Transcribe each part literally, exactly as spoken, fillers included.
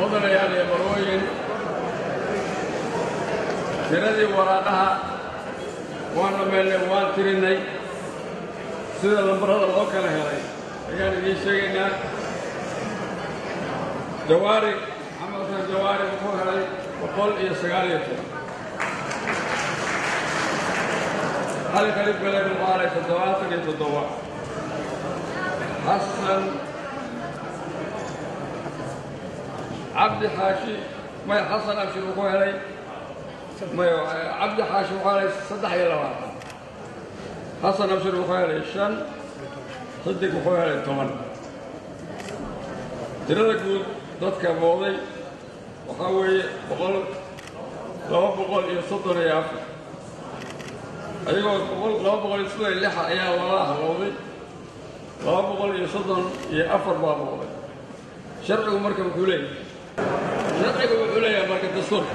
mudanayaal iyo marwooyin tiradii waraaqaha waan dhammaynay waan tirinay sida lambarada loo kala helay ayaan idiin sheegaynaa. jawaari maxamed xuseen jawaari wuxuu helay boqol iyo sagaal iyo toban. cali khalif galeed wuxuu helay toddobaatan iyo toddoba. xasan cabdi xaashi may xasan abshir wuxuu helay may cabdi xaashi wuxuu helay saddex iyo labaatan. xasan abshir wuxuu helay shan. صدق وحوالي الثمن. tirada guud dadka mooday waxa weeye boqol laba boqol iyo soddon iyo afar. adigoo boqol laba boqol iyo soddon iyo lix ayaa lala halowday laba boqol iyo soddon iyo afar baa mooday. sharcigu marka wuxuu leeyahay sharcigu wuxuu leeyahay marka dastuurka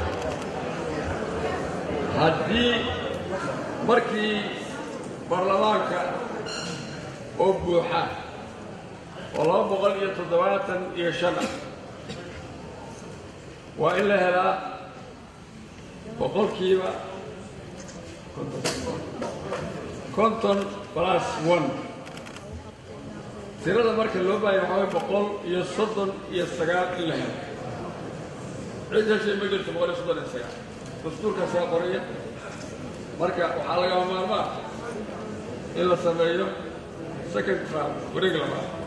haddii markii baarlamaanka oo buuxa oo laba boqol iyo toddobaatan iyo shan ah waa in la helaa boqolkiiba konton plus one. tirada marka loo baahay waxaa way boqol iyo soddon iyo sagaal in la helo. cid heshay ma jirto boqol iyo soddon iyo sagaal. dastuurkaasaa qoraya marka waxaa lagama maarmaa in la sameeyo second round wareeg labaad.